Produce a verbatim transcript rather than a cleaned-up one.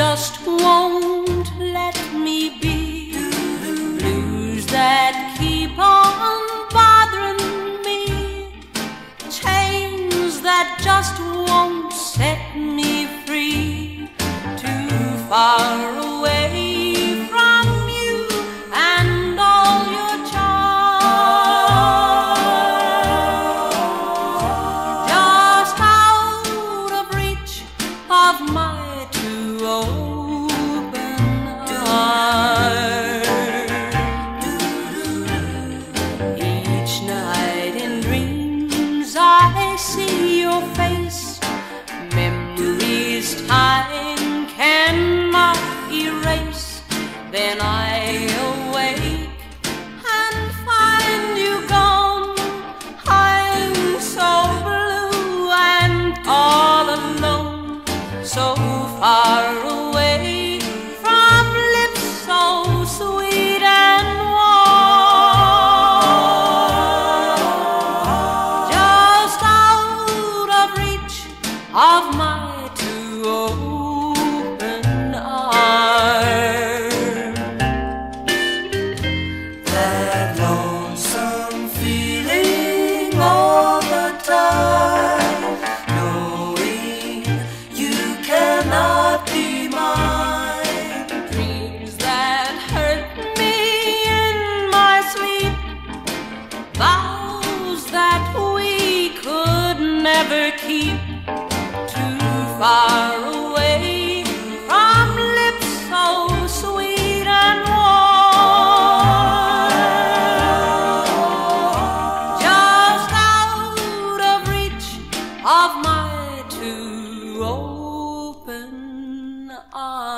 just won't let me be. Blues that keep on bothering me, chains that just won't set me free. Too far away from you and all your charms, just out of reach of my two open arms. Each night in dreams I see your face, memories time cannot erase. Then I awake and find you gone. I'm so blue and all alone, so far away from lips so sweet and warm, just out of reach of my two open arms. That lonesome feeling all the time, knowing you cannot be mine. Dreams that hurt me in my sleep, vows that we could never keep. Too far away from lips so sweet and warm, just out of reach of my two open arms.